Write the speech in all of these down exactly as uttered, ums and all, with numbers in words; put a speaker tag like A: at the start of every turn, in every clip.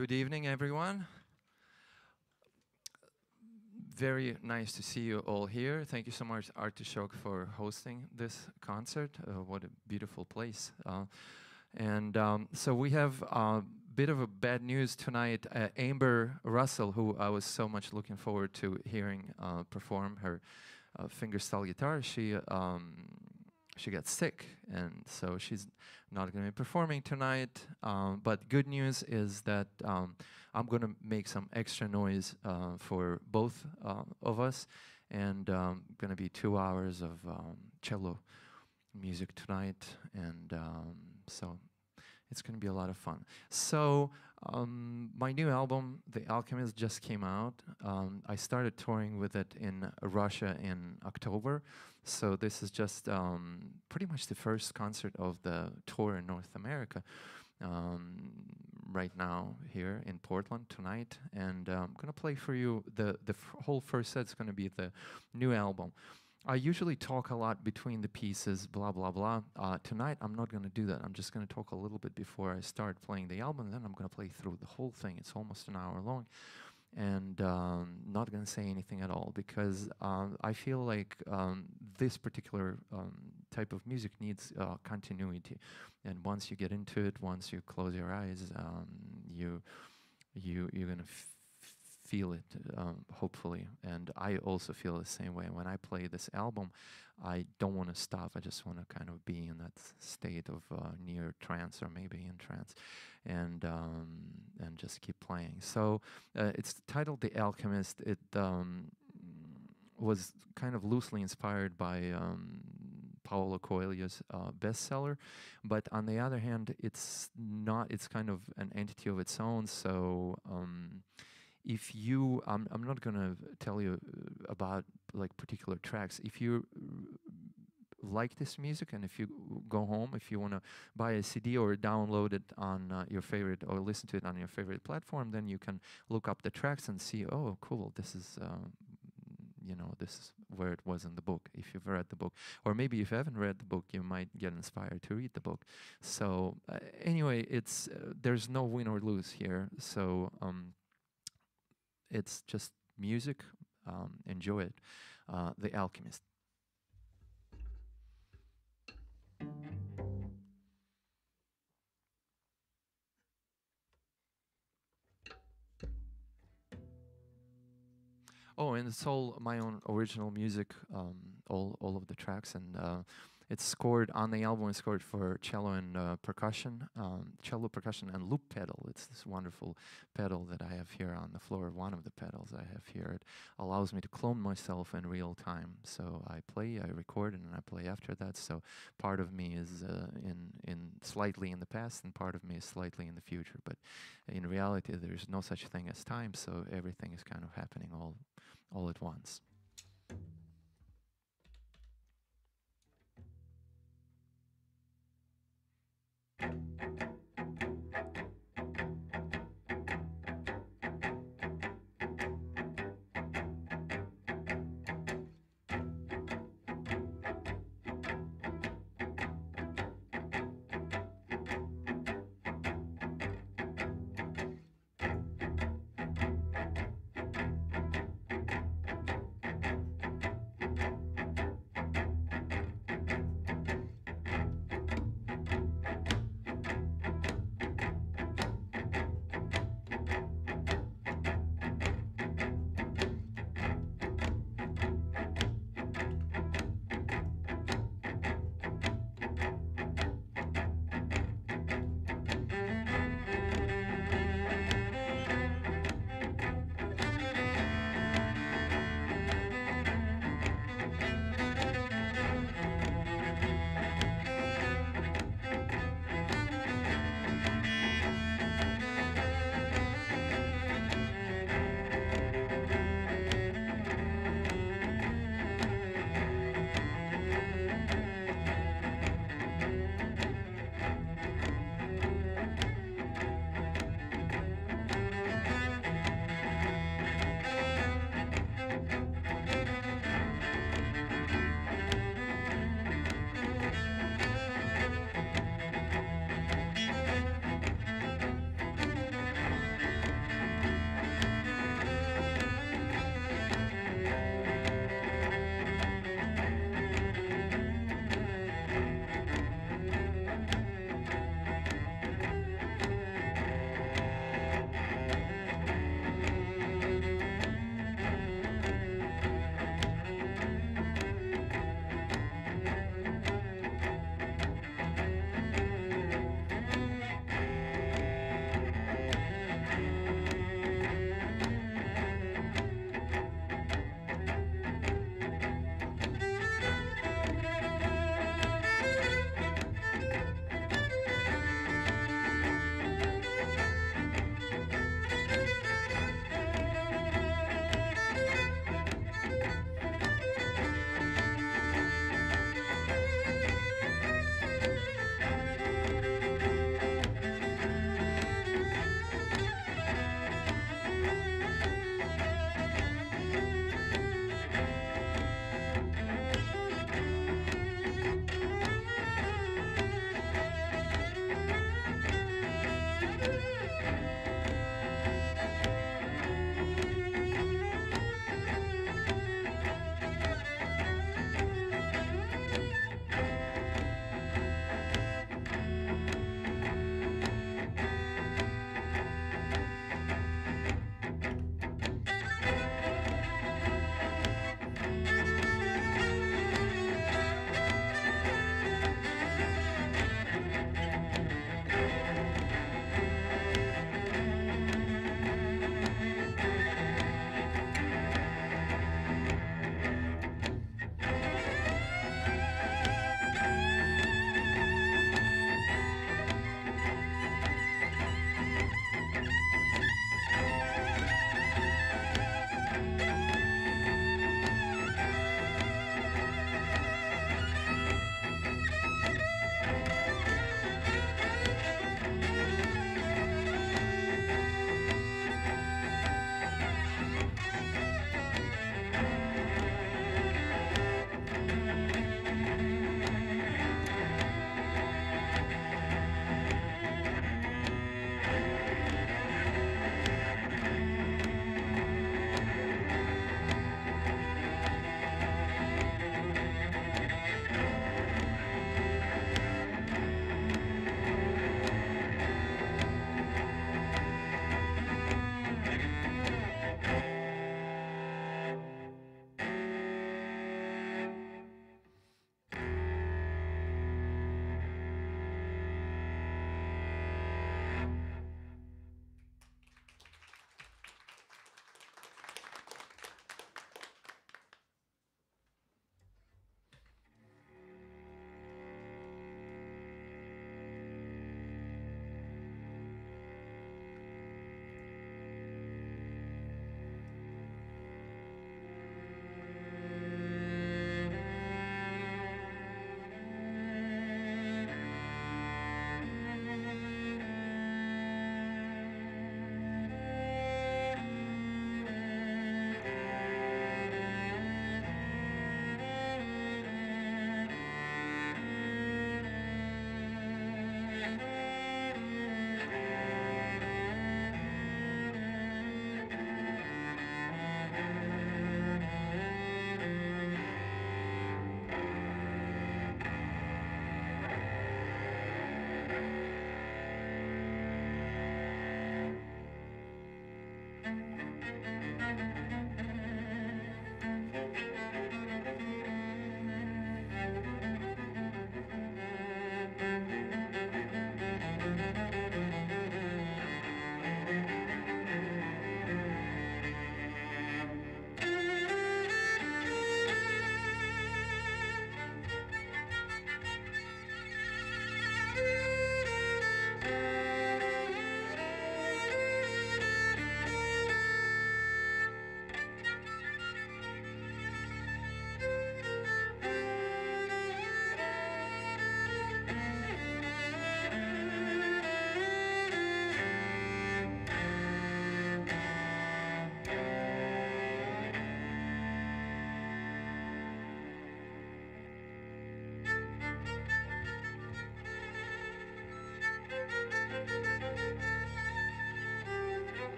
A: Good evening, everyone. Very nice to see you all here. Thank you so much, Artichoke, for hosting this concert. Uh, what a beautiful place. Uh, and um, so we have a bit of a bad news tonight. Uh, Amber Russell, who I was so much looking forward to hearing uh, perform her uh, fingerstyle guitar, she um, she got sick, and so she's not going to be performing tonight. Um, but good news is that um, I'm going to make some extra noise uh, for both uh, of us, and um, going to be two hours of um, cello music tonight, and um, so it's going to be a lot of fun. So um, my new album, The Alchemist, just came out. Um, I started touring with it in Russia in October. So this is just um, pretty much the first concert of the tour in North America um, right now here in Portland tonight. And uh, I'm going to play for you, the, the f whole first set's going to be the new album. I usually talk a lot between the pieces, blah, blah, blah. Uh, tonight, I'm not going to do that. I'm just going to talk a little bit before I start playing the album, and then I'm going to play through the whole thing. It's almost an hour long, and um, not going to say anything at all, because um, I feel like um, this particular um, type of music needs uh, continuity. And once you get into it, once you close your eyes, um, you, you, you're going to feel it, um, hopefully. And I also feel the same way. When I play this album, I don't want to stop. I just want to kind of be in that state of uh, near trance, or maybe in trance, and um, and just keep playing. So uh, it's titled The Alchemist. It um, was kind of loosely inspired by um, Paulo Coelho's uh, bestseller, but on the other hand, it's not. It's kind of an entity of its own. So Um, If you, I'm, I'm not gonna tell you about like particular tracks. If you like this music, and if you go home, if you wanna buy a C D or download it on uh, your favorite, or listen to it on your favorite platform, then you can look up the tracks and see, oh, cool, this is, uh, you know, this is where it was in the book, if you've read the book. Or maybe if you haven't read the book, you might get inspired to read the book. So uh, anyway, it's, uh, there's no win or lose here. So, um, it's just music. Um, enjoy it. Uh, The Alchemist. Oh, and it's all my own original music, um, all, all of the tracks, and uh, it's scored on the album. It's scored for cello and uh, percussion, um, cello, percussion, and loop pedal. It's this wonderful pedal that I have here on the floor. One of the pedals I have here. It allows me to clone myself in real time. So I play, I record, and I play after that. So part of me is uh, in in slightly in the past, and part of me is slightly in the future. But in reality, there's no such thing as time. So everything is kind of happening all all at once.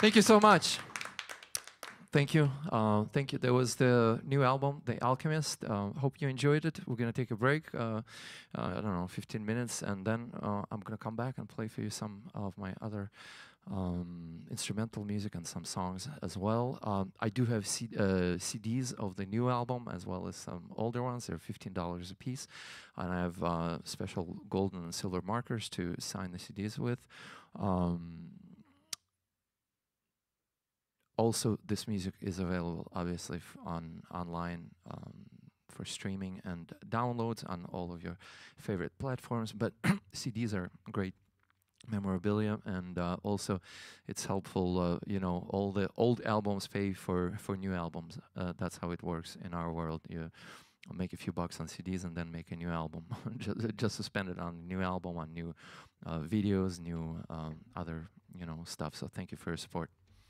A: Thank you so much. Thank you. Uh, thank you. That was the new album, The Alchemist. Uh, hope you enjoyed it. We're going to take a break, uh, uh, I don't know, fifteen minutes, and then uh, I'm going to come back and play for you some of my other um, instrumental music and some songs as well. Um, I do have C uh, C Ds of the new album as well as some older ones. They're fifteen dollars a piece. And I have uh, special golden and silver markers to sign the C Ds with. Um, Also, this music is available, obviously, f on online um, for streaming and downloads on all of your favorite platforms. But C Ds are great memorabilia, and uh, also it's helpful. Uh, you know, all the old albums pay for for new albums. Uh, that's how it works in our world. You make a few bucks on C Ds and then make a new album, just, just to spend it on a new album, on new uh, videos, new um, other you know stuff. So thank you for your support.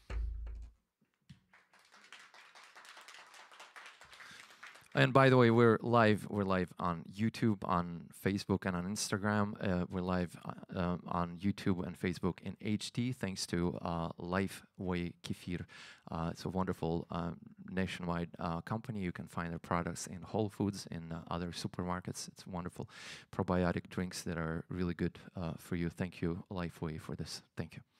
A: And by the way, we're live. We're live on YouTube, on Facebook, and on Instagram. Uh, we're live uh, um, on YouTube and Facebook in H D, thanks to uh, Lifeway Kefir. Uh, it's a wonderful uh, nationwide uh, company. You can find their products in Whole Foods, in uh, other supermarkets. It's wonderful probiotic drinks that are really good uh, for you. Thank you, Lifeway, for this. Thank you.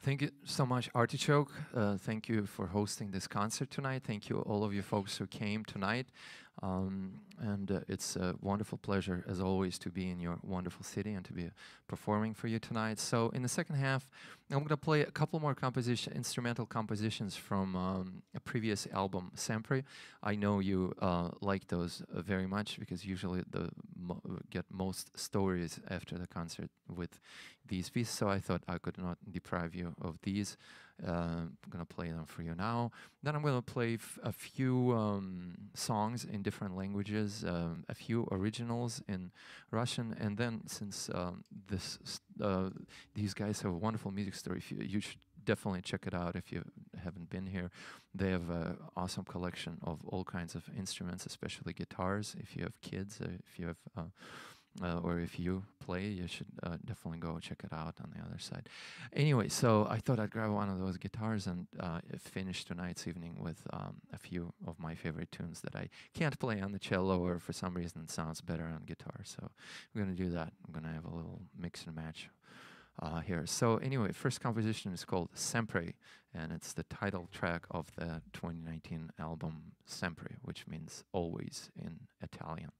A: thank you so much, Artichoke. Uh, thank you for hosting this concert tonight. Thank you, all of you folks who came tonight. Um, and uh, it's a wonderful pleasure, as always, to be in your wonderful city and to be performing for you tonight. So in the second half, I'm going to play a couple more composition, instrumental compositions from um, a previous album, Sempre. I know you uh, like those uh, very much, because usually the mo get most stories after the concert with these pieces, so I thought I could not deprive you of these. Uh, I'm going to play them for you now. Then I'm going to play f a few um, songs in different languages, um, a few originals in Russian, and then since um, this uh, these guys have a wonderful music store, if you, you should definitely check it out if you haven't been here. They have an awesome collection of all kinds of instruments, especially guitars. If you have kids, uh, if you have uh, Uh, or if you play, you should uh, definitely go check it out on the other side. Anyway, so I thought I'd grab one of those guitars and uh, finish tonight's evening with um, a few of my favorite tunes that I can't play on the cello, or for some reason it sounds better on guitar. So we're going to do that. I'm going to have a little mix and match uh, here. So anyway, first composition is called Sempre, and it's the title track of the twenty nineteen album Sempre, which means always in Italian.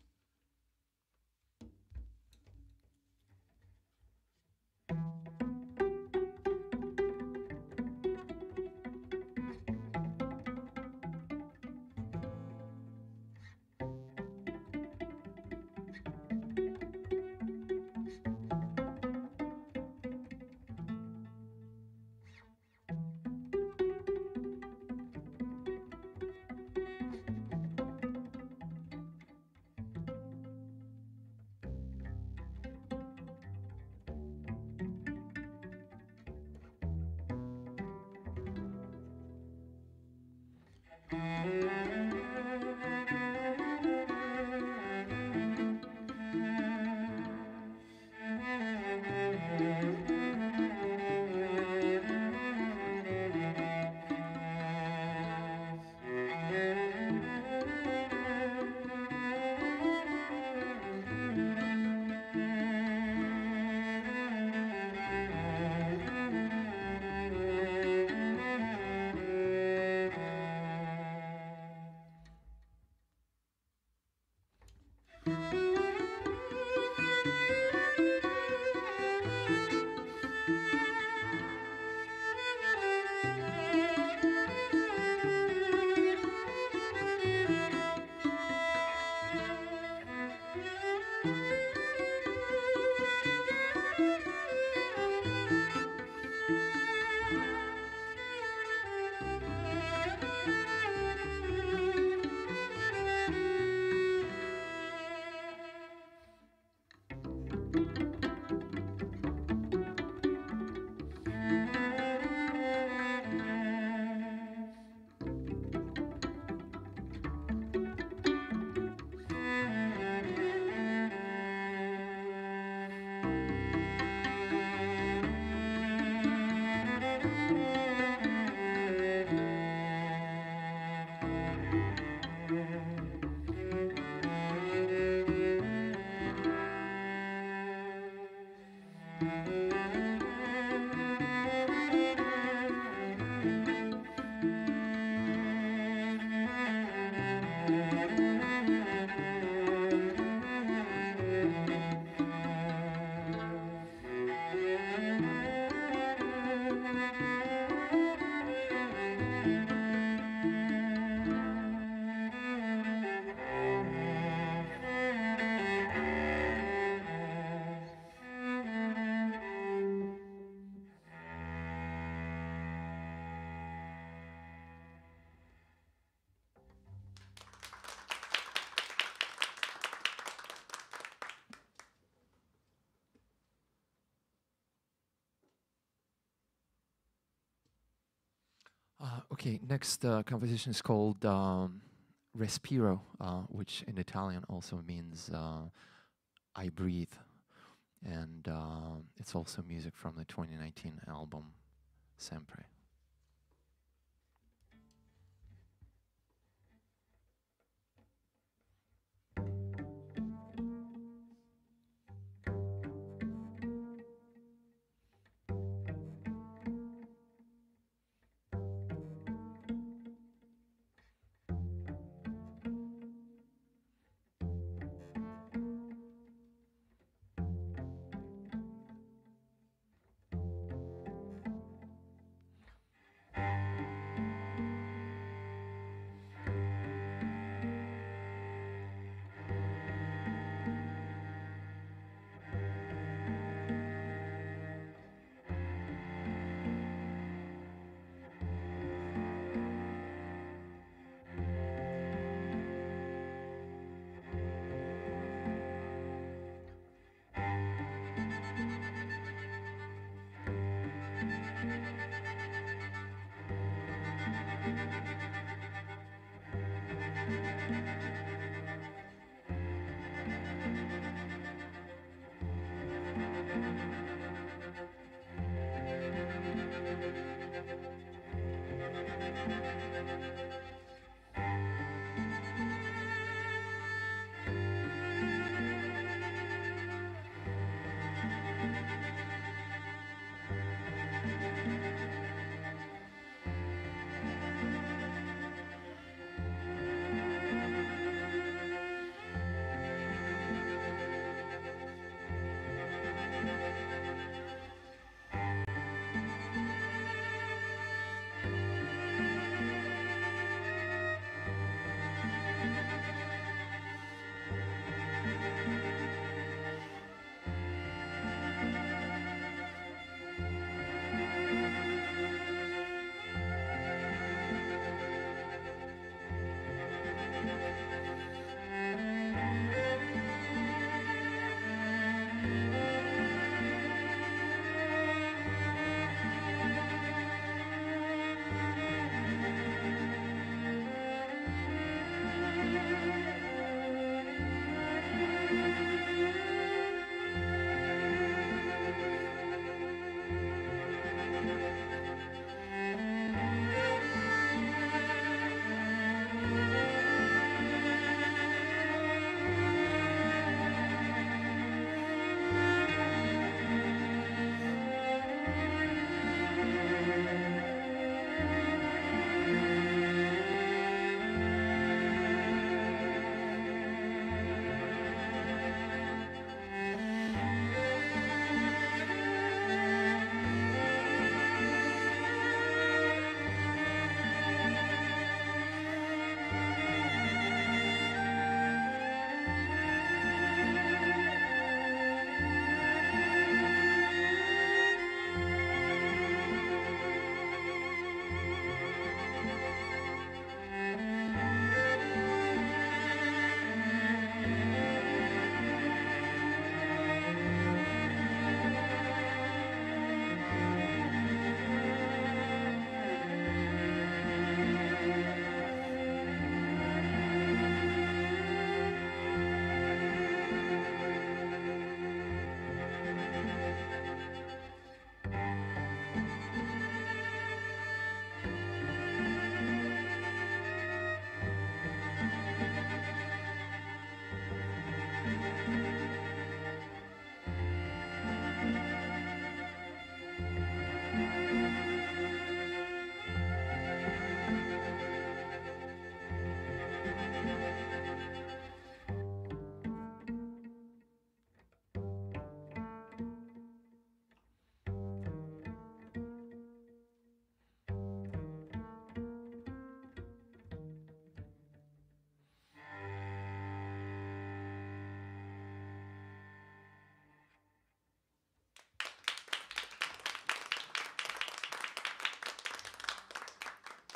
A: Uh, okay, next uh, composition is called um, Respiro, uh, which in Italian also means uh, I breathe. And uh, it's also music from the twenty nineteen album Sempre.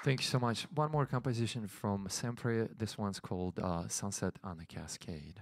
A: Thank you so much. One more composition from Sempre. This one's called uh, Sunset on the Cascade.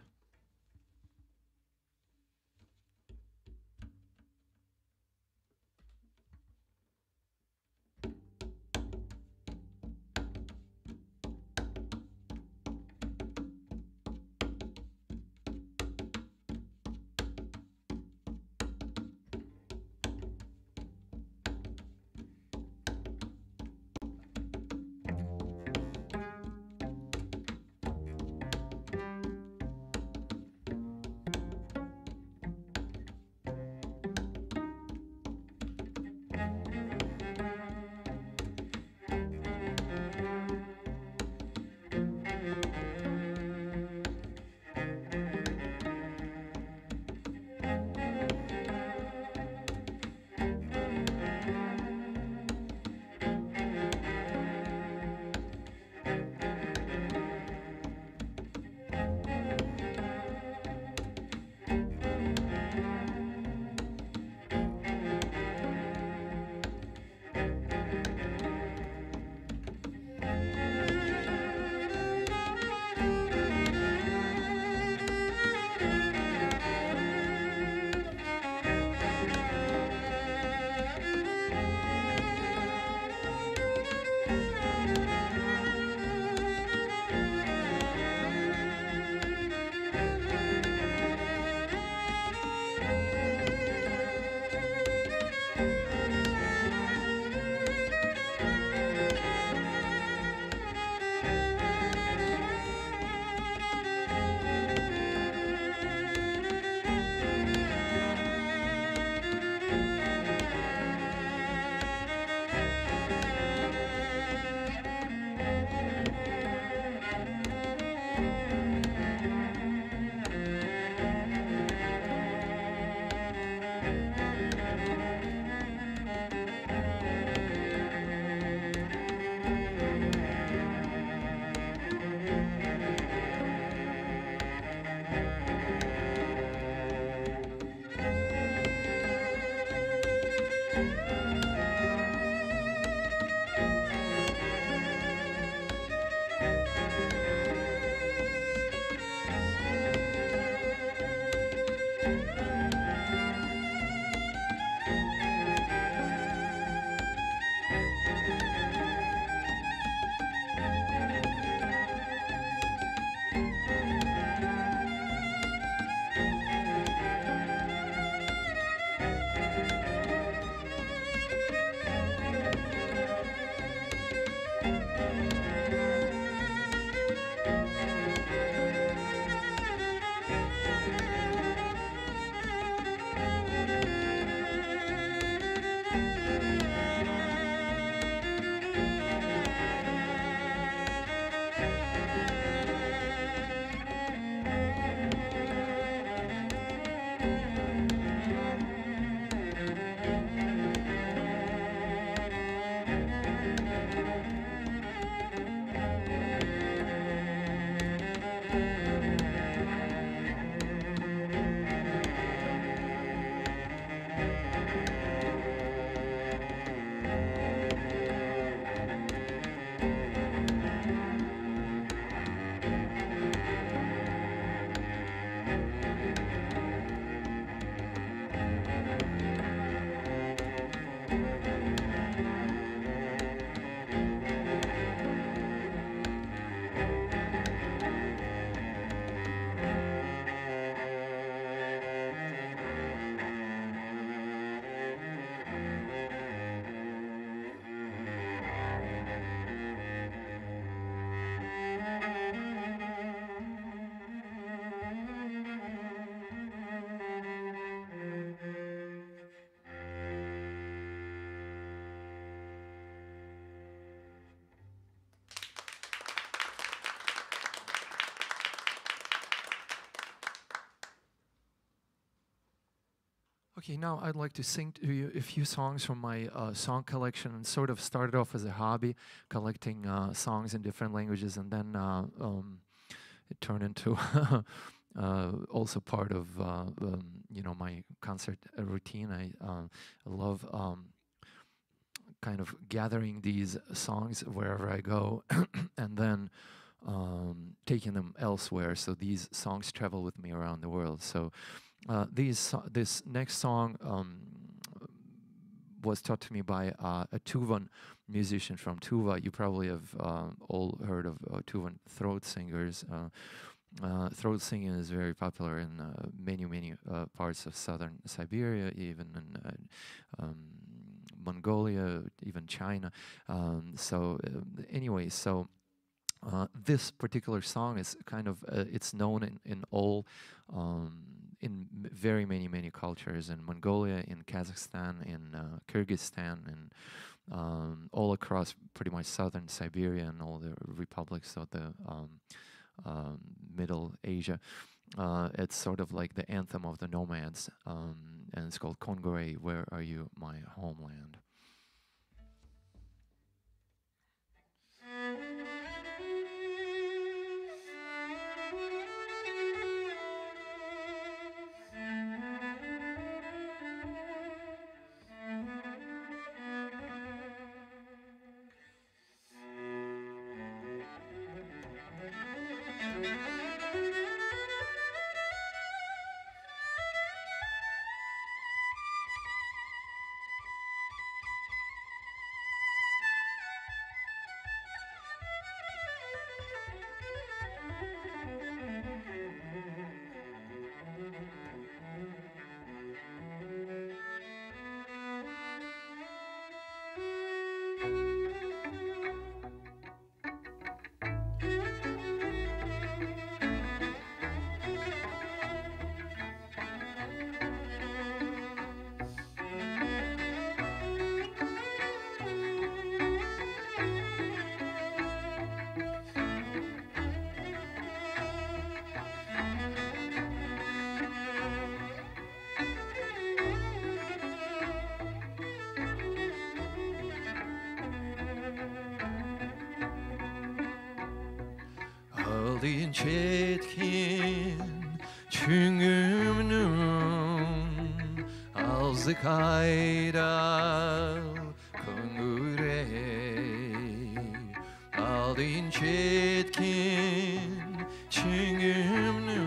A: Okay, now I'd like to sing to you a few songs from my uh, song collection, and sort of started off as a hobby, collecting uh, songs in different languages, and then uh, um, it turned into uh, also part of uh, um, you know, my concert routine. I uh, love um, kind of gathering these songs wherever I go, and then um, taking them elsewhere. So these songs travel with me around the world. So uh, these so this next song um, was taught to me by uh, a Tuvan musician from Tuva. You probably have uh, all heard of uh, Tuvan throat singers. Uh, uh, throat singing is very popular in uh, many, many uh, parts of southern Siberia, even in uh, um, Mongolia, even China. Um, so uh, anyway, so uh, this particular song is kind of, uh, it's known in, in all, um, in m very many, many cultures, in Mongolia, in Kazakhstan, in uh, Kyrgyzstan, and um, all across pretty much southern Siberia and all the republics of the um, um, Middle Asia. Uh, it's sort of like the anthem of the nomads, um, and it's called Kongore, Where Are You, My Homeland? Aldin çetkin çünümnün ağzı kayda kongure. Aldin çetkin çünümnün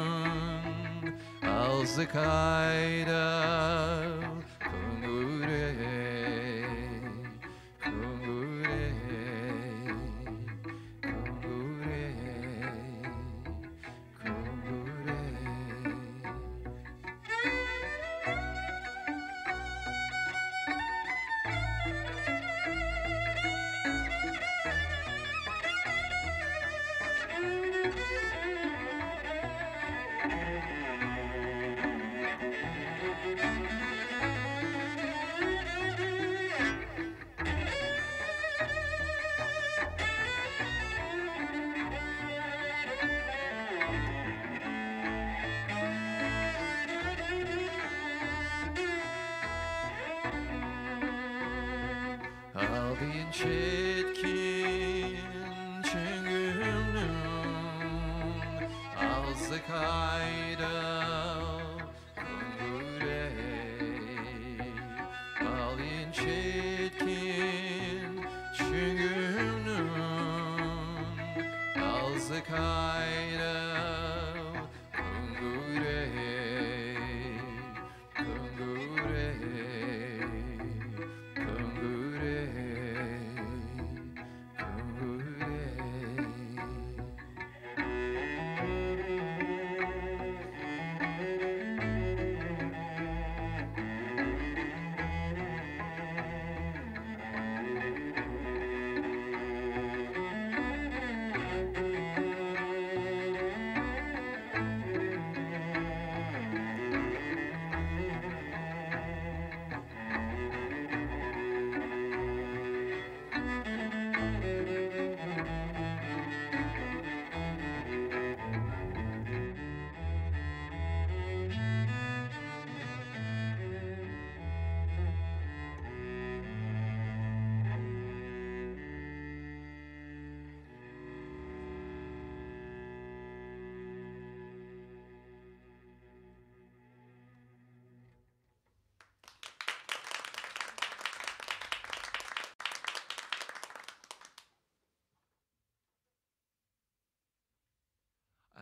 A: ağzı kayda kongure. Aldin çetkin çünümnün ağzı kayda kongure. Aldin çetkin çünümnün ağzı kayda kongure. Kongure.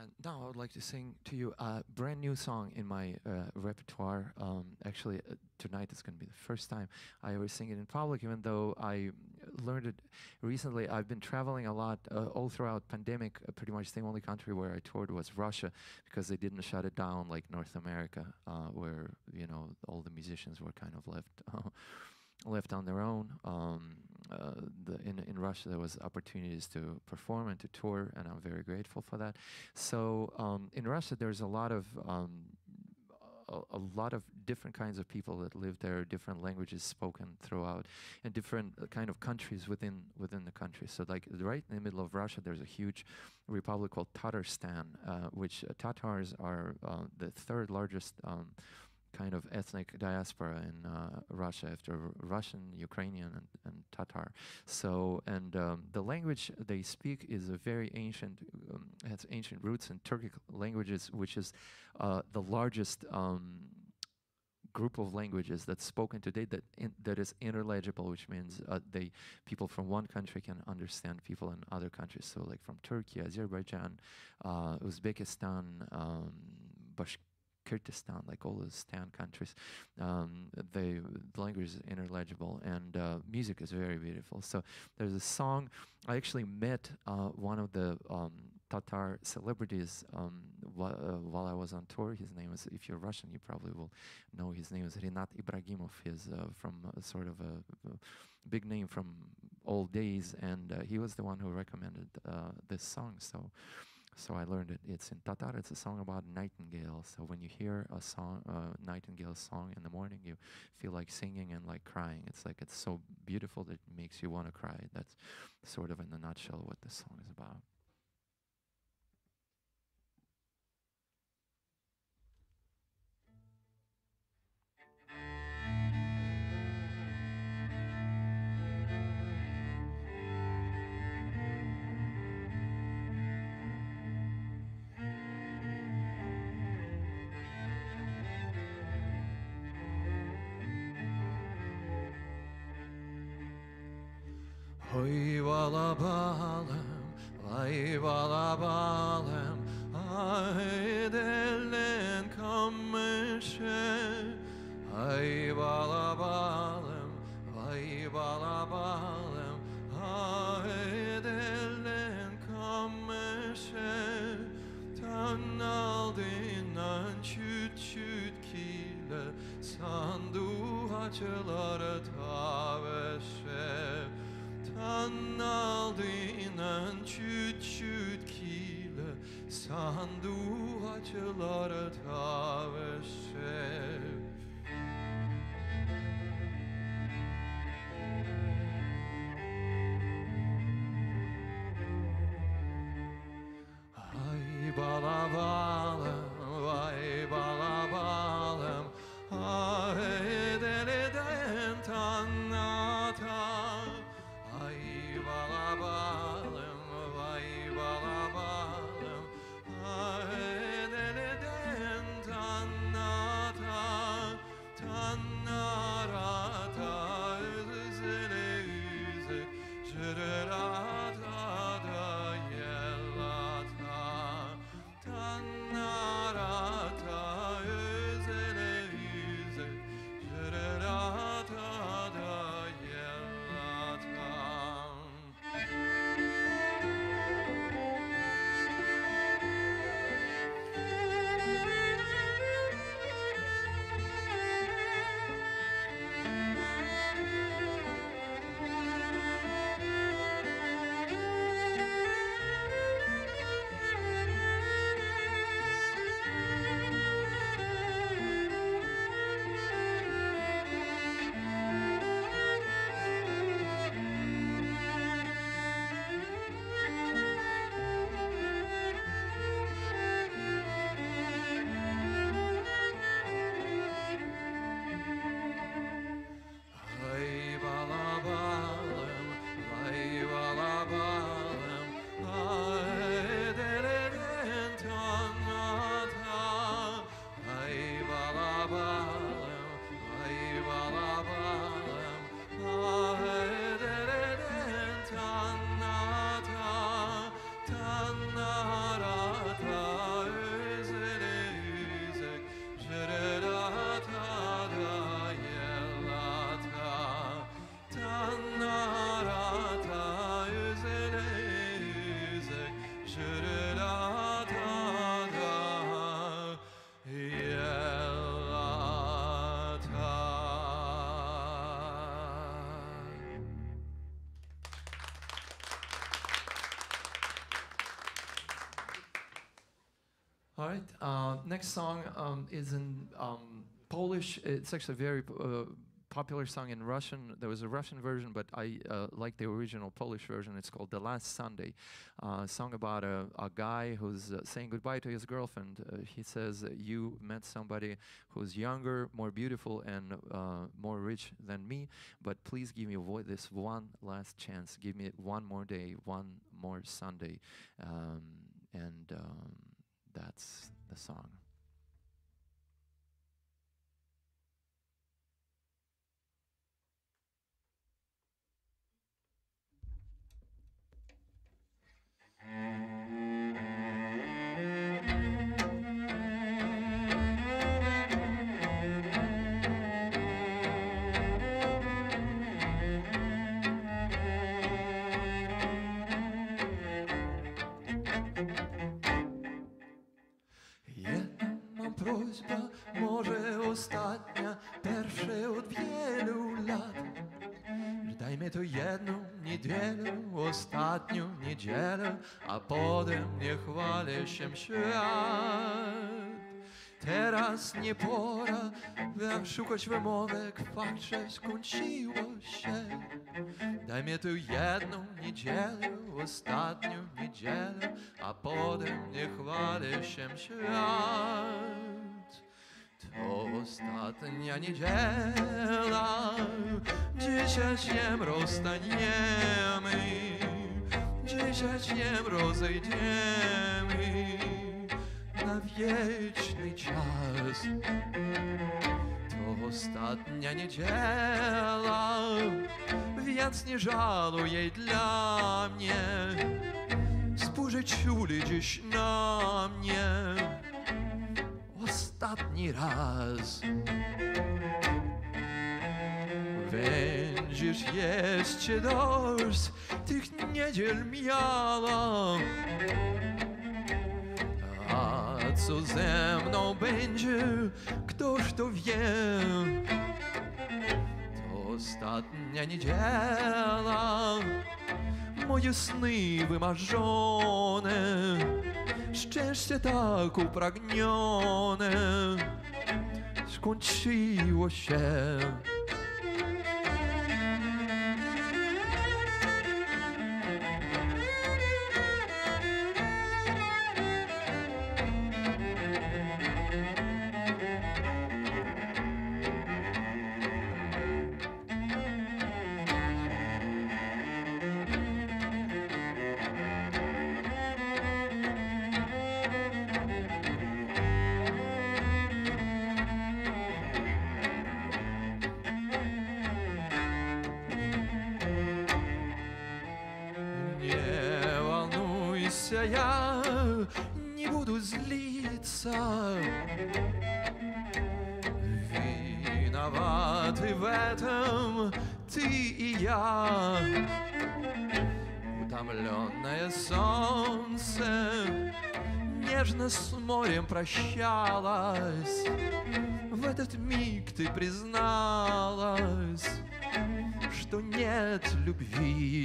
A: And now I would like to sing to you a brand new song in my uh, repertoire. Um, actually, uh, tonight is going to be the first time I ever sing it in public, even though I learned it recently. I've been traveling a lot uh, all throughout pandemic. Uh, pretty much the only country where I toured was Russia, because they didn't shut it down like North America, uh, where, you know, all the musicians were kind of left uh, left on their own. Um, uh, the, in, in Russia, there was opportunities to perform and to tour, and I'm very grateful for that. So um, in Russia, there's a lot of um, a, a lot of different kinds of people that live there, different languages spoken throughout, and different uh, kind of countries within within the country. So like right in the middle of Russia, there's a huge republic called Tatarstan, uh, which uh, Tatars are uh, the third largest um, kind of ethnic diaspora in uh, Russia, after Russian, Ukrainian, and, and Tatar. So, and um, the language they speak is a very ancient, um, has ancient roots in Turkic languages, which is uh, the largest um, group of languages that's spoken today that in, that is interlegible, which means uh, they people from one country can understand people in other countries. So, like from Turkey, Azerbaijan, uh, Uzbekistan, um, Bashk Kyrgyzstan, like all the Stan countries, um, they, the language is interlegible, and uh, music is very beautiful. So there's a song. I actually met uh, one of the um, Tatar celebrities um, wh uh, while I was on tour. His name is, if you're Russian, you probably will know his name is Rinat Ibragimov. He's uh, from a sort of a, a big name from old days, and uh, he was the one who recommended uh, this song. So. So I learned it. It's in Tatar. It's a song about nightingales. So when you hear a song, uh, nightingale song in the morning, you feel like singing and like crying. It's like it's so beautiful that it makes you want to cry. That's sort of in a nutshell what this song is about. Hoy vala balım, vay vala balım, ay delen kamışe. Ay vala balım, vay vala balım, ay delen kamışe. Tan aldığından çüt çüt kile, sandu haçıları taveşe. Tan aldığından çüt çüt kile, sandu haçıları taveşe. Ay bala balım, vay bala balım, ay deleden tanata. Ay bala balım, vay bala balım, ay deleden tanata. Tanarata üzele üzek, jırırata da yellata. Tanarata All right. Uh, next song um, is in um, Polish. It's actually a very uh, popular song in Russian. There was a Russian version, but I uh, like the original Polish version. It's called "The Last Sunday," uh, a song about a, a guy who's uh, saying goodbye to his girlfriend. Uh, he says, "You met somebody who's younger, more beautiful, and uh, more rich than me. But please give me vo- this one last chance. Give me one more day, one more Sunday," um, and um, that's the song. Prośba, może ostatnia, pierwsza od wielu lat. Dajmy to jedną niedzielę, ostatnią niedzielę, a potem nie chwali się świat. Teraz nie pora szukać wymówek, fakt, że skończyło się. Dajmy to jedną niedzielę, ostatnią niedzielę, a potem nie chwali się świat. To ostatnia niedziela, dzisiaj się rozstaniemy, dzisiaj się rozejdziemy na wieczny czas. To ostatnia niedziela, więc nie żaluj jej dla mnie. Spójrz czuli dziś na mnie ostatni raz. Będziesz jeszcze dość tych niedziel miała. A co ze mną będzie, ktoś to wie. To ostatnia niedziela, moje sny wymarzone, szczęście tak upragnione, skończyło się. Я не буду злиться. Виноваты в этом ты и я. Утомленное солнце нежно с морем прощалось. В этот миг ты призналась, что нет любви.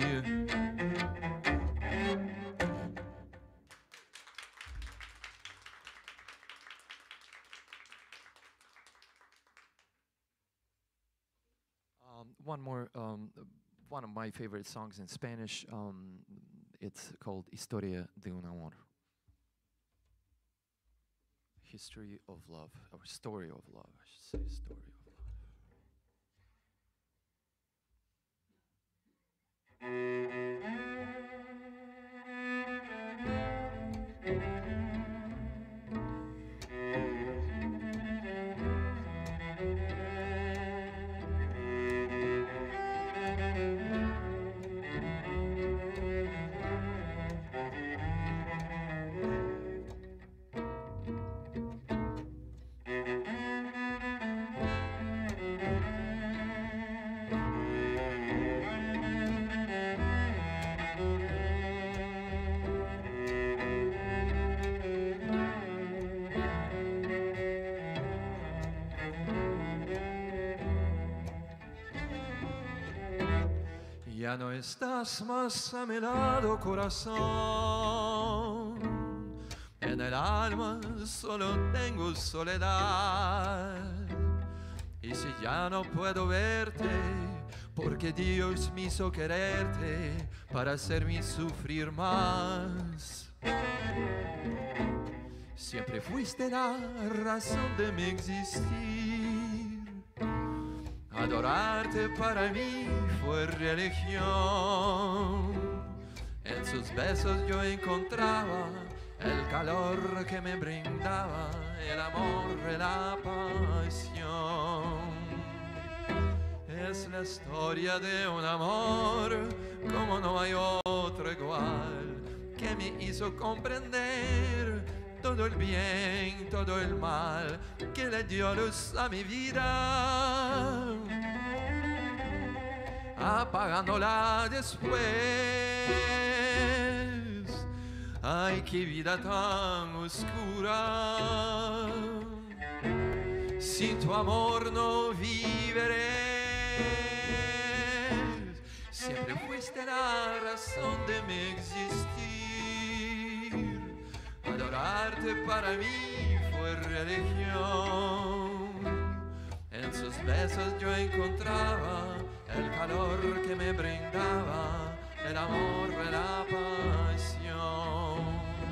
A: One more, um, one of my favorite songs in Spanish, um, it's called Historia de un amor. History of love, or story of love, I should say, story of love. Ya no estás más a mi lado, corazón. En el alma solo tengo soledad. Y si ya no puedo verte, porque Dios me hizo quererte para hacerme sufrir más. Siempre fuiste la razón de mi existir. Adorarte para mí fue religión. En sus besos yo encontraba el calor que me brindaba, el amor y la pasión. Es la historia de un amor como no hay otro igual, que me hizo comprender todo el bien, todo el mal, que le dio luz a mi vida, apagándola después. Ay, qué vida tan oscura, sin tu amor no viviré. Siempre fuiste la razón de mi existir. Adorarte para mí fue religión. En sus besos yo encontraba el calor que me brindaba, el amor y la pasión.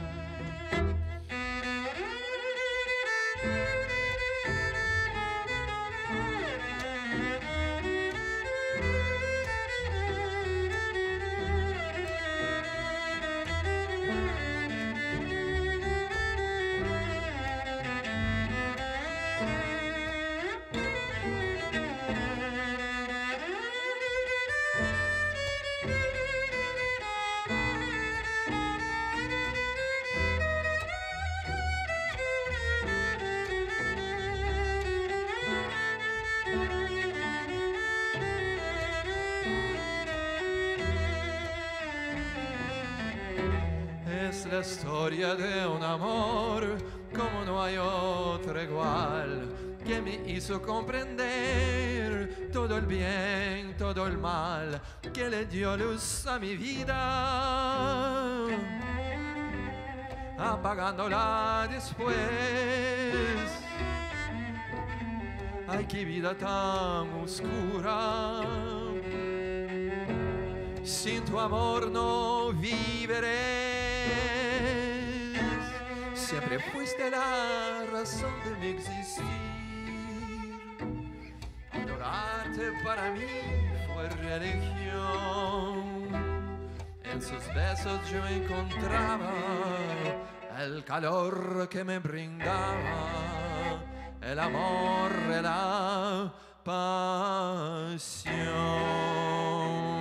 A: La historia de un amor como no hay otro igual, que me hizo comprender todo el bien, todo el mal, que le dio luz a mi vida, apagándola después. Ay, qué vida tan oscura, sin tu amor no viviré. Siempre fuiste la razón de mi existir. Adorarte para mí fue religión. En sus besos yo encontraba el calor que me brindaba, el amor y la pasión.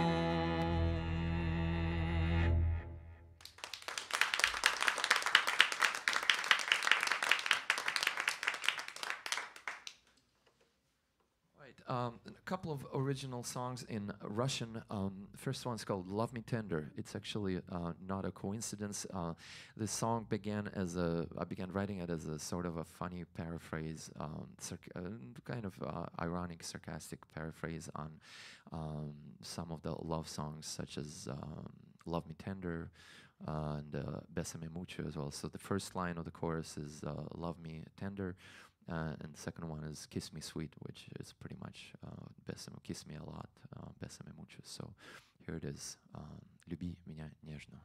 A: Um, a couple of original songs in Russian. Um, first one's called "Love Me Tender." It's actually uh, not a coincidence. Uh, this song began as a. I began writing it as a sort of a funny paraphrase, um, uh, kind of uh, ironic, sarcastic paraphrase on um, some of the love songs, such as um, "Love Me Tender" uh, and uh, "Bésame Mucho" as well. So the first line of the chorus is uh, "Love Me Tender." Uh, and the second one is "Kiss Me Sweet," which is pretty much uh, "Bésame, kiss me a lot, uh, bésame mucho." So here it is, um, "Люби меня нежно."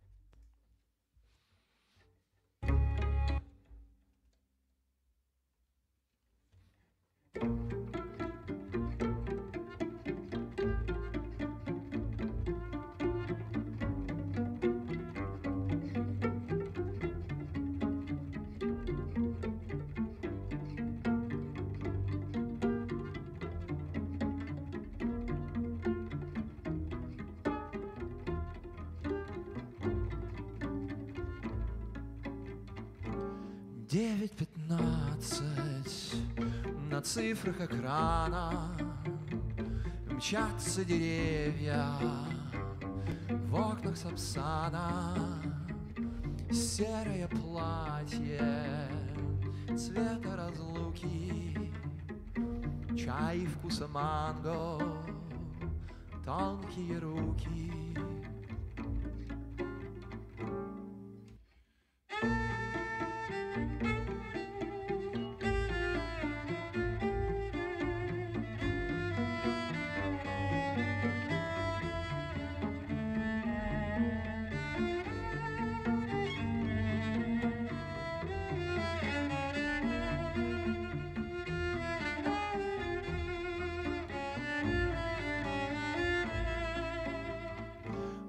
A: девять пятнадцать, на цифрах экрана мчатся деревья, в окнах Сапсана серое платье цвета разлуки, чай вкуса манго, тонкие руки.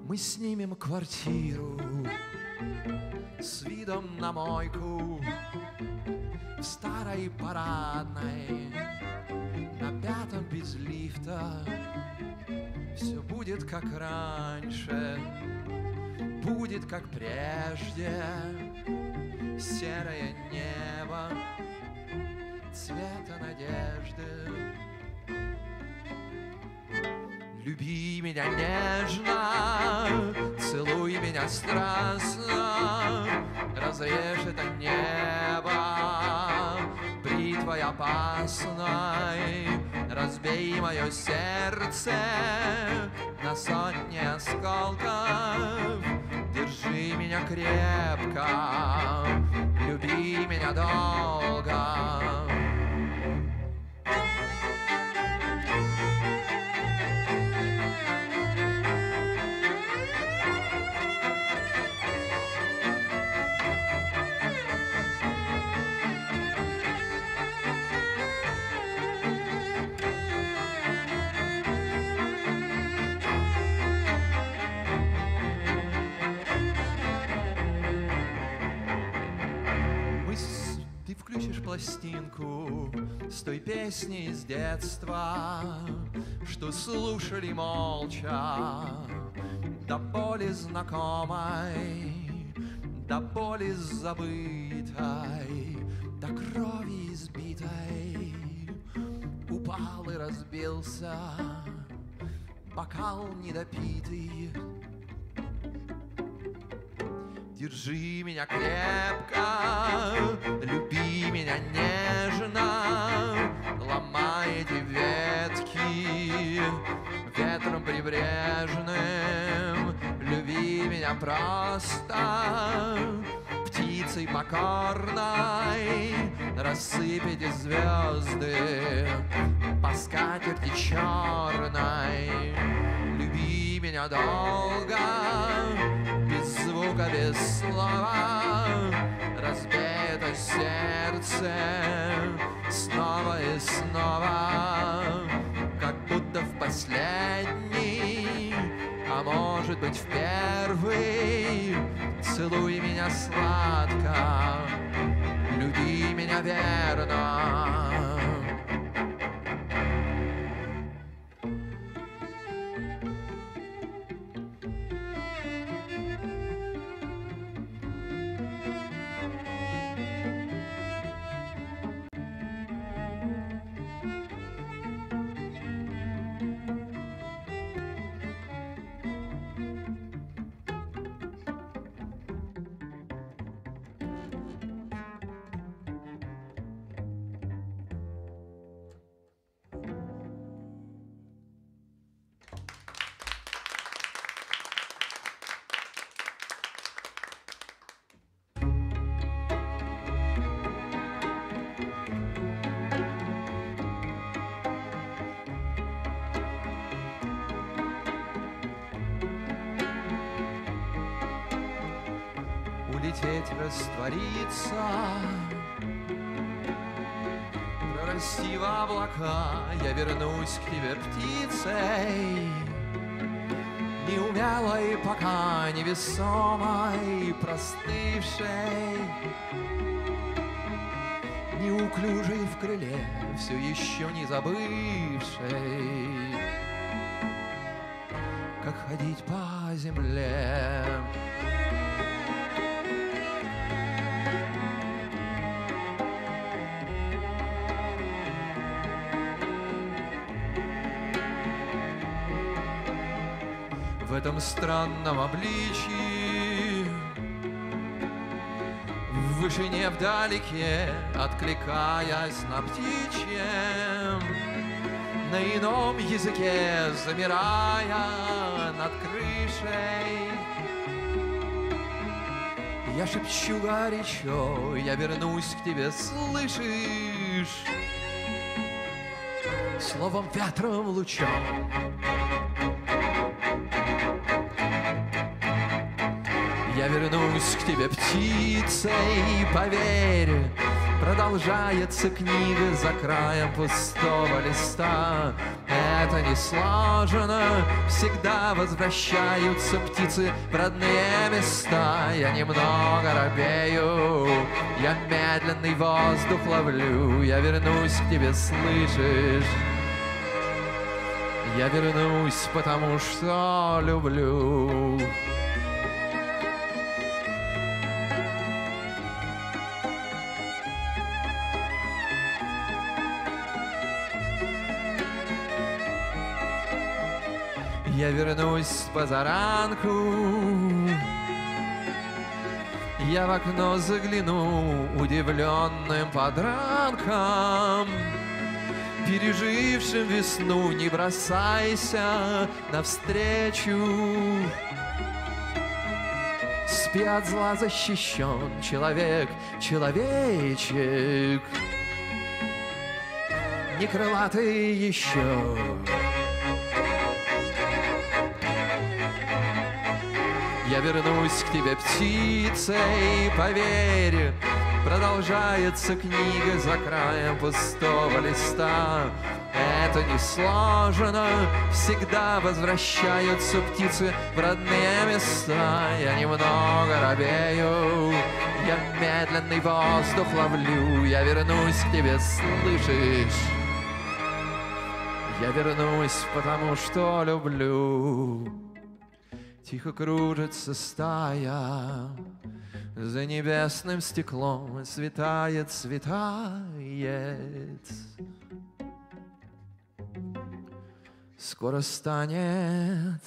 A: Мы снимем квартиру с видом на мойку в старой парадной, на пятом без лифта. Все будет как раньше, будет как прежде. Серое небо цвета надежды. Люби меня нежно, целуй меня страстно, разрежь это небо бритвой опасной, разбей мое сердце на сотни осколков. Держи меня крепко, люби меня долго. Пластинку с той песней из детства, что слушали молча, до боли знакомой, до боли забытой, до крови избитой. Упал и разбился бокал недопитый. Держи меня крепко, люби меня нежно, ломай эти ветки ветром прибрежным. Люби меня просто, птицей покорной, рассыпите звезды по скатерти черной. Люби меня долго, без звука, без слова, разбей это сердце снова и снова, как будто в последний, а может быть в первый. Целуй меня сладко, люби меня верно. Улететь, раствориться, прорасти в облака. Я вернусь к тебе птицей, неумелой, пока невесомой, простывшей, неуклюжей в крыле, все еще не забывшей, как ходить по земле. В этом странном обличии, в вышине вдалеке, откликаясь на птичьем, на ином языке замирая над крышей, я шепчу горячо, я вернусь к тебе, слышишь? Словом, ветром, лучом. Я вернусь к тебе птицей, поверь, продолжается книга за краем пустого листа. это не сложено. Всегда возвращаются птицы в родные места. Я немного робею, я медленный воздух ловлю. Я вернусь к тебе, слышишь? Я вернусь, потому что люблю. Я вернусь с позаранку, я в окно загляну удивленным подранком, пережившим весну. Не бросайся навстречу. Спи, от зла защищен человек, человечек, не крылатый еще. Я вернусь к тебе птицей, поверь. Продолжается книга за краем пустого листа. Это не сложно. Всегда возвращаются птицы в родные места. Я немного робею, я медленный воздух ловлю. Я вернусь к тебе, слышишь? Я вернусь, потому что люблю. Тихо кружится стая за небесным стеклом, светает, светает. Скоро станет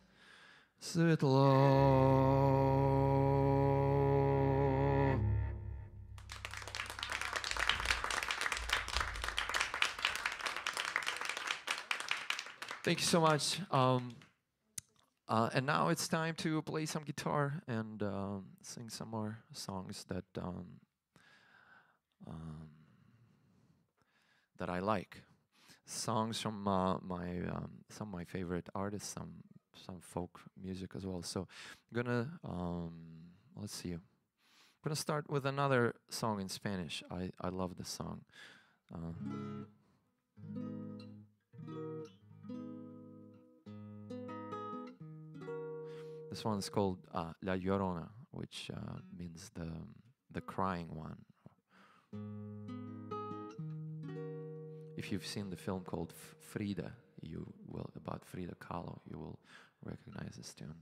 A: светло. Thank you so much. Um, Uh, and now it's time to play some guitar and um, sing some more songs that um, um, that I like. Songs from uh, my um, some of my favorite artists, some some folk music as well. So I'm gonna um, let's see. I'm gonna start with another song in Spanish. I I love this song. Uh, This one's called uh, La Llorona, which uh, means the the crying one. If you've seen the film called F Frida, you will about Frida Kahlo, you will recognize this tune.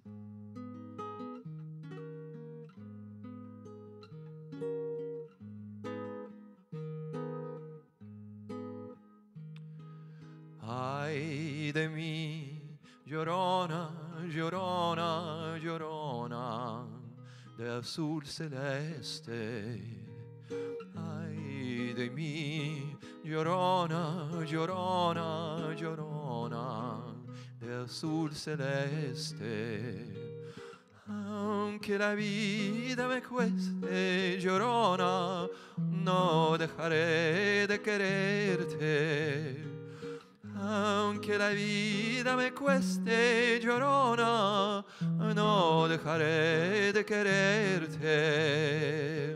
A: Ay de mí, Llorona, Llorona, Llorona, de azul celeste. Ay de mí, Llorona, Llorona, Llorona, de azul celeste. Aunque la vida me cueste, Llorona, no dejaré de quererte. Aunque la vida me cueste, Llorona, no dejaré de quererte.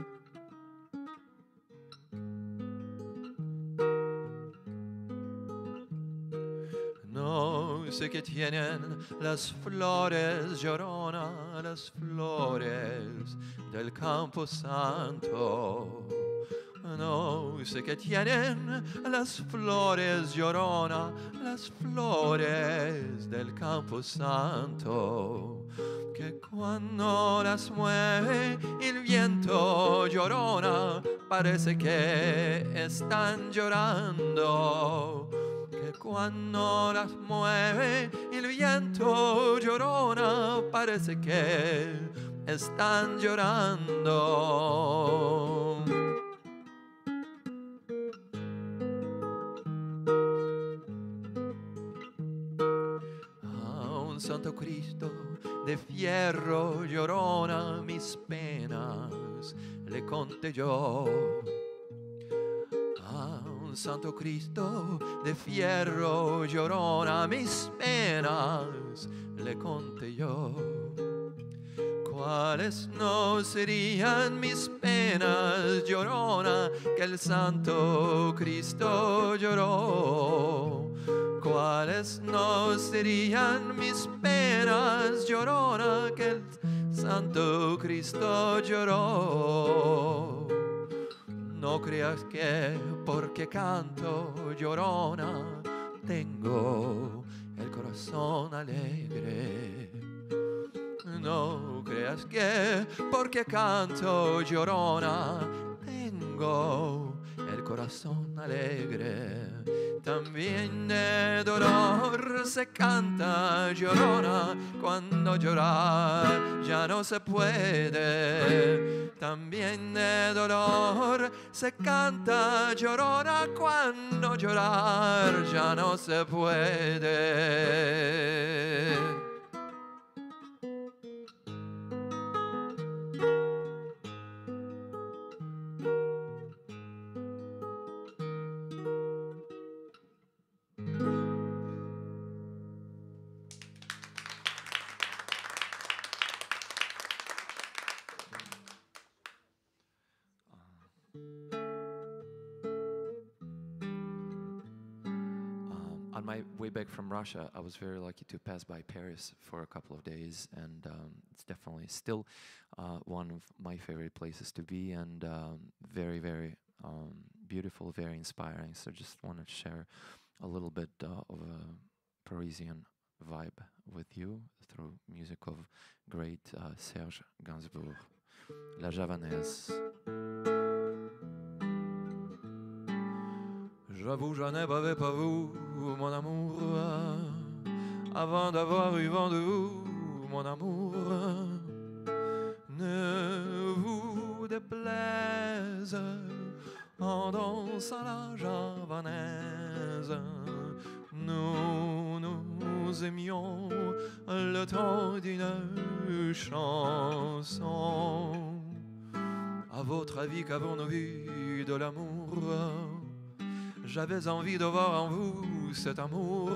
A: No sé qué tienen las flores, Llorona, las flores del Campo Santo. No sé qué tienen las flores, Llorona, las flores del Campo Santo, que cuando las mueve el viento, Llorona, parece que están llorando. Que cuando las mueve el viento, Llorona, parece que están llorando. Santo Cristo de fierro, Llorona, mis penas le conté yo. A un Santo Cristo de fierro, Llorona, mis penas le conté yo. ¿Cuáles no serían mis penas, Llorona, que el Santo Cristo lloró? tales no serían mis penas, llorona, que el Santo Cristo lloró. No creas que porque canto, llorona, tengo el corazón alegre. No creas que porque canto, llorona, tengo el corazón alegre. También de dolor se canta, llorona, cuando llorar ya no se puede. También de dolor se canta, llorona, cuando llorar ya no se puede. On my way back from Russia, I was very lucky to pass by Paris for a couple of days, and um, it's definitely still uh, one of my favorite places to be, and um, very, very um, beautiful, very inspiring. So just wanted to share a little bit uh, of a Parisian vibe with you through music of great uh, Serge Gainsbourg, La Javanaise. J'avoue, je n'aimais pas vous, mon amour, avant d'avoir eu vent de vous, mon amour. Ne vous déplaise en dansant la javanaise. Nous nous aimions le temps d'une chanson. À votre avis, qu'avons-nous vu de l'amour? J'avais envie de voir en vous cet amour.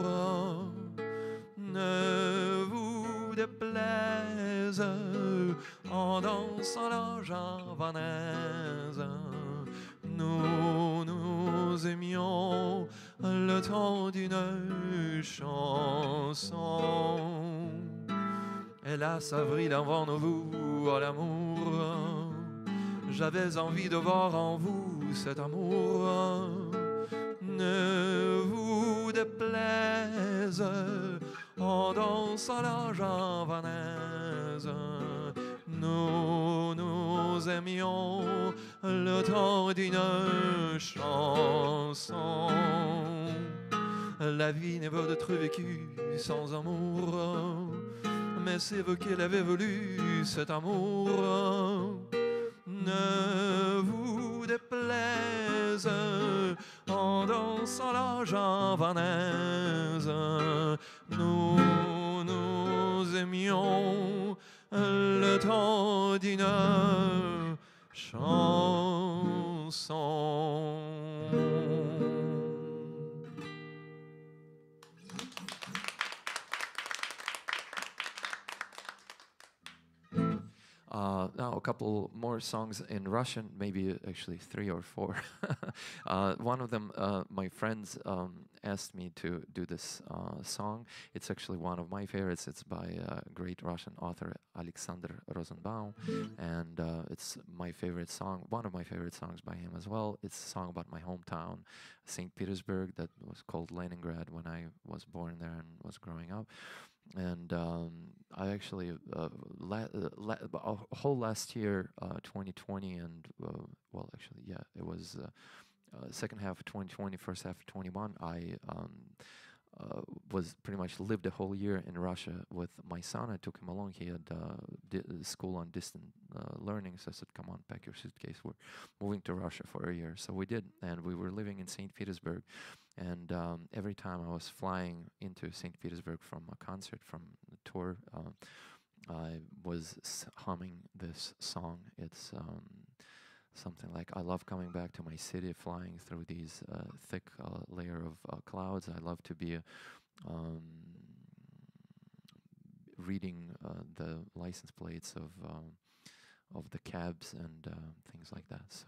A: Ne vous déplaise en dansant la javanaise. Nous nous aimions le temps d'une chanson. Hélas, avril avant nous, à l'amour. J'avais envie de voir en vous cet amour. Ne vous déplaise en dansant la javanaise. Nous nous aimions le temps d'une chanson. La vie n'est pas d'être vécue sans amour, mais c'est vous qui l'avez voulu, cet amour. Ne vous déplaise en dansant la javanaise. Nous nous aimions le temps d'une chanson. Uh, now a couple more songs in Russian, maybe actually three or four. uh, one of them, uh, my friends um, asked me to do this uh, song. It's actually one of my favorites. It's by a great Russian author, Alexander Rosenbaum, and uh, it's my favorite song, one of my favorite songs by him as well. It's a song about my hometown, Saint Petersburg, that was called Leningrad when I was born there and was growing up. And um, I actually, uh, la la a whole last year, uh, twenty twenty, and uh, well, actually, yeah, it was uh, uh, second half of twenty twenty, first half of twenty-one. I um, uh, was pretty much lived a whole year in Russia with my son. I took him along. He had uh, di school on distant uh, learning, so I said, "Come on, pack your suitcase. We're moving to Russia for a year." So we did, and we were living in Saint Petersburg. And um, every time I was flying into Saint Petersburg from a concert, from a tour, uh, I was s humming this song. It's um, something like, I love coming back to my city, flying through these uh, thick uh, layer of uh, clouds. I love to be um, reading uh, the license plates of, um, of the cabs and uh, things like that. So.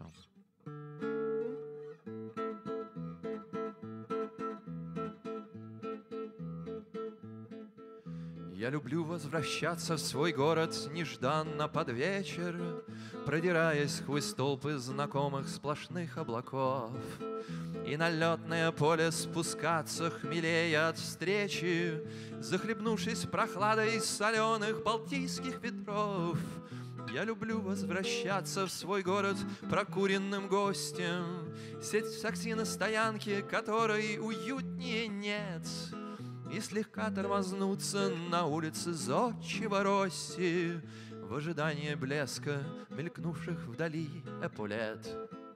A: Я люблю возвращаться в свой город нежданно под вечер, продираясь сквозь толпы знакомых сплошных облаков, и на летное поле спускаться, хмелея от встречи, захлебнувшись прохладой соленых балтийских ветров. Я люблю возвращаться в свой город прокуренным гостем, сесть в такси на стоянке, которой уютнее нет, и слегка тормознуться на улице зодчего Росси в ожидании блеска мелькнувших вдали эполет.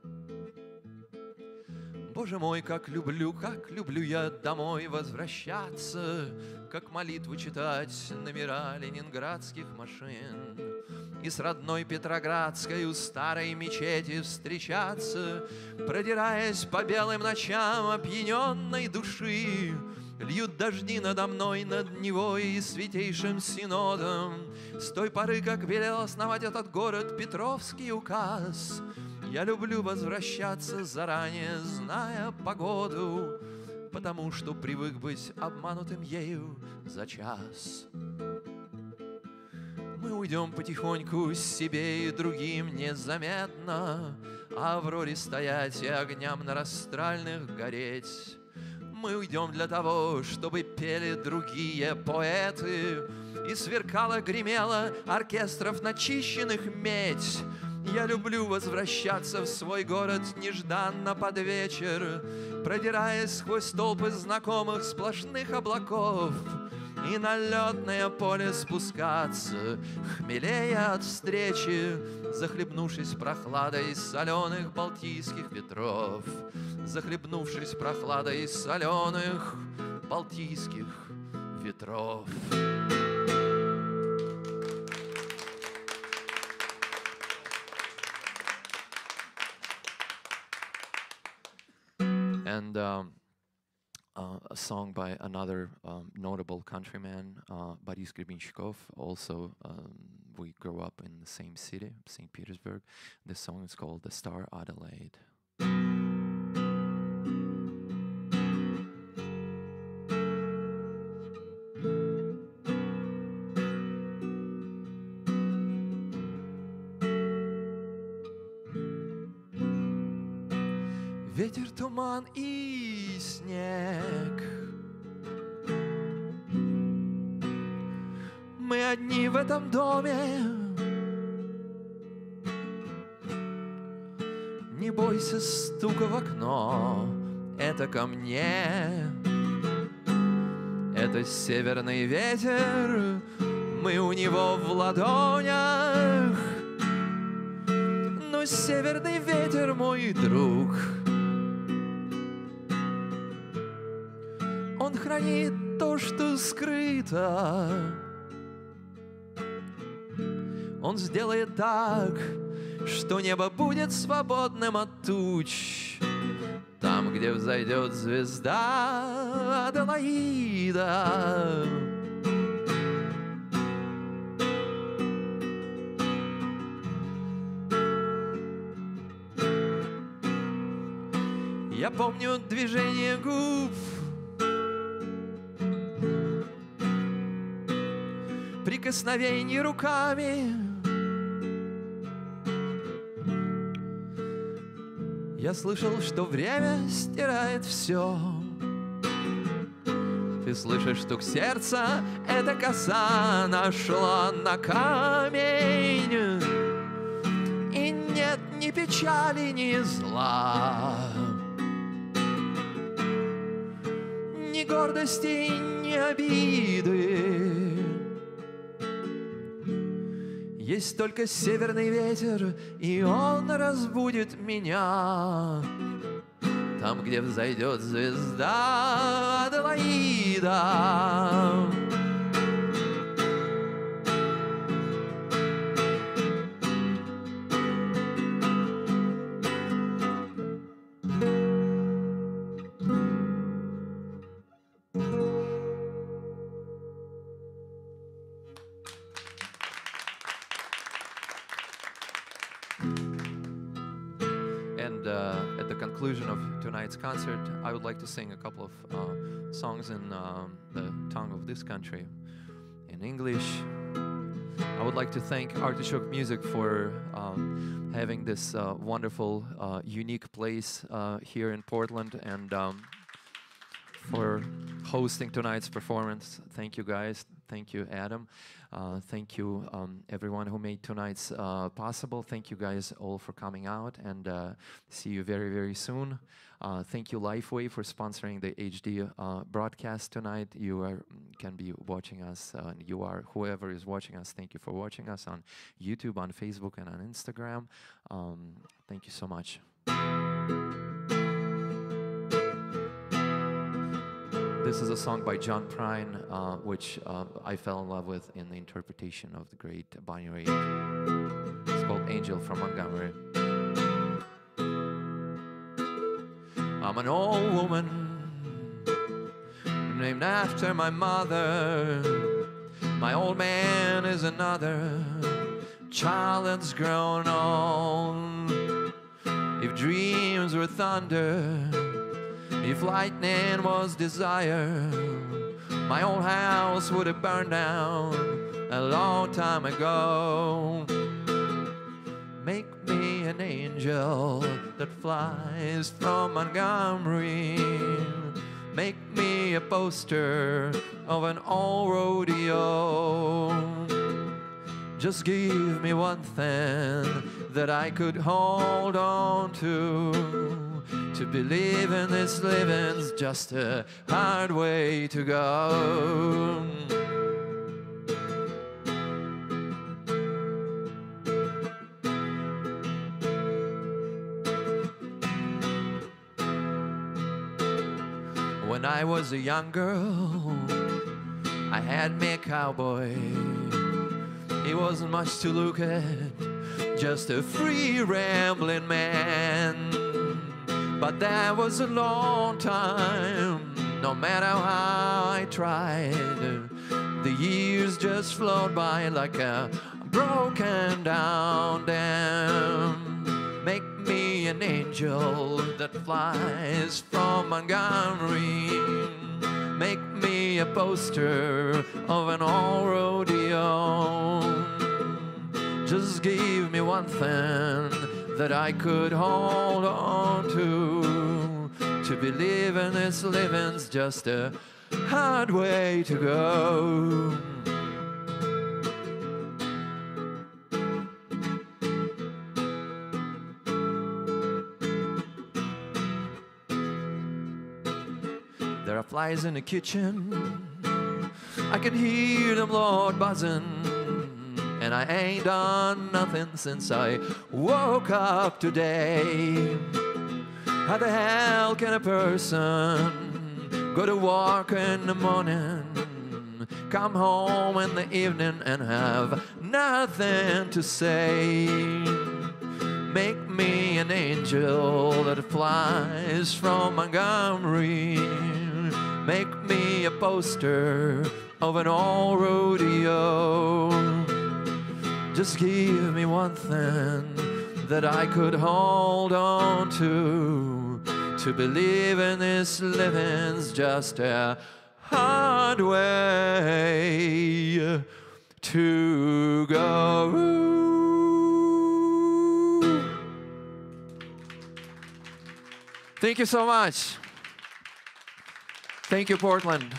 A: Боже мой, как люблю, как люблю я домой возвращаться, как молитву читать номера ленинградских машин, и с родной Петроградской у старой мечети встречаться, продираясь по белым ночам опьяненной души. Льют дожди надо мной, над Невой и Святейшим Синодом, с той поры, как велел основать этот город Петровский указ. Я люблю возвращаться заранее, зная погоду, потому что привык быть обманутым ею за час. Мы уйдем потихоньку себе и другим незаметно, а Авроре стоять и огням на растральных гореть. Мы уйдем для того, чтобы пели другие поэты, и сверкала-гремела оркестров начищенных медь. Я люблю возвращаться в свой город нежданно под вечер, продираясь сквозь толпы знакомых сплошных облаков, и на летное поле спускаться, хмелея от встречи, захлебнувшись прохладой соленых балтийских ветров, захлебнувшись прохладой соленых балтийских ветров. And um, uh, a song by another um, notable countryman, uh, Boris Grebenshchikov. Also, um, we grew up in the same city, Saint Petersburg. The song is called "The Star Adelaide." Ветер, туман и снег. Мы одни в этом доме. Не бойся стука в окно, это ко мне. Это северный ветер, мы у него в ладонях. Но северный ветер, мой друг, он хранит то, что скрыто. Он сделает так, что небо будет свободным от туч. Там, где взойдет звезда Аделаида. Я помню движение губ, прикосновение руками. Я слышал, что время стирает все. Ты слышишь стук сердца, эта коса нашла на камень. И нет ни печали, ни зла, ни гордости, ни обиды. Есть только северный ветер, и он разбудит меня. Там, где взойдет звезда Аделаида. And uh, at the conclusion of tonight's concert, I would like to sing a couple of uh, songs in um, the tongue of this country. in English. I would like to thank Artichoke Music for um, having this uh, wonderful, uh, unique place uh, here in Portland, and um, for hosting tonight's performance. Thank you, guys. Thank you, Adam. Uh, thank you, um, everyone who made tonight's uh, possible. Thank you, guys, all for coming out, and uh, see you very, very soon. Uh, thank you, Lifeway, for sponsoring the H D uh, broadcast tonight. You are, can be watching us, uh, and you are, whoever is watching us, thank you for watching us on YouTube, on Facebook, and on Instagram. Um, thank you so much. This is a song by John Prine, uh, which uh, I fell in love with in the interpretation of the great Bonnie Raitt. It's called Angel from Montgomery. I'm an old woman named after my mother. My old man is another child that's grown old. If dreams were thunder, if lightning was desire, my old house would have burned down a long time ago. Make me an angel that flies from Montgomery. Make me a poster of an old rodeo. Just give me one thing that I could hold on to. To believe in this living's just a hard way to go. When I was a young girl, I had me a cowboy. He wasn't much to look at, just a free rambling man. But that was a long time, no matter how I tried. The years just flowed by like a broken down dam. Make me an angel that flies from Montgomery. Make me a poster of an old rodeo. Just give me one thing that I could hold on to. To believe in this living's just a hard way to go. There are flies in the kitchen, I can hear them, Lord, buzzing. And I ain't done nothing since I woke up today. How the hell can a person go to work in the morning, come home in the evening and have nothing to say? Make me an angel that flies from Montgomery. Make me a poster of an old rodeo. Just give me one thing that I could hold on to. To believe in this living's just a hard way to go. Thank you so much. Thank you, Portland.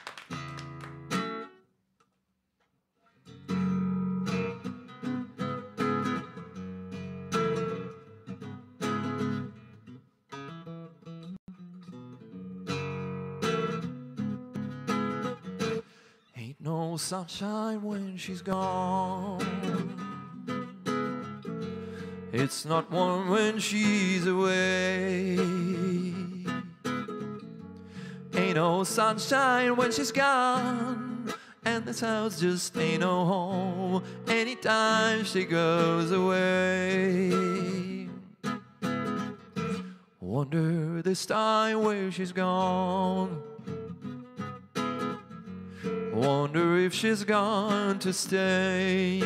A: No sunshine when she's gone. It's not warm when she's away. Ain't no sunshine when she's gone, and this house just ain't no home anytime she goes away. Wonder this time where she's gone. Wonder if she's gone to stay.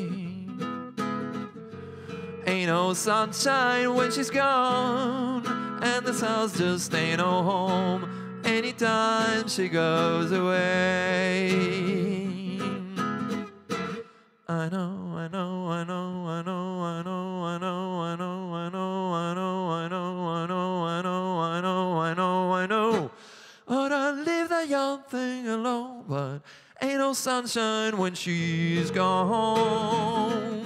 A: Ain't no sunshine when she's gone, and this house just ain't no home anytime she goes away. I know, I know, I know, I know, I know, I know, I know, I know, I know, I know, I know, I know, I know, I know, I know. Oh, to leave that young thing alone, but ain't no sunshine when she's gone.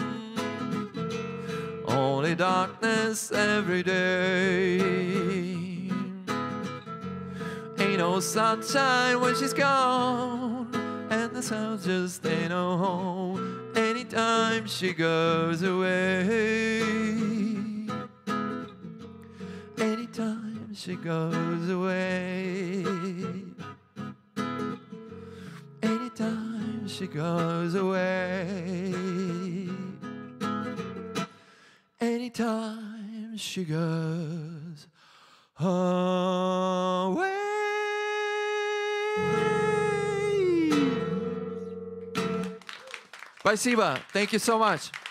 A: Only darkness every day. Ain't no sunshine when she's gone, and this house just ain't no home anytime she goes away. Anytime she goes away. Anytime she goes away. Anytime she goes away. Спасибо. Thank you so much.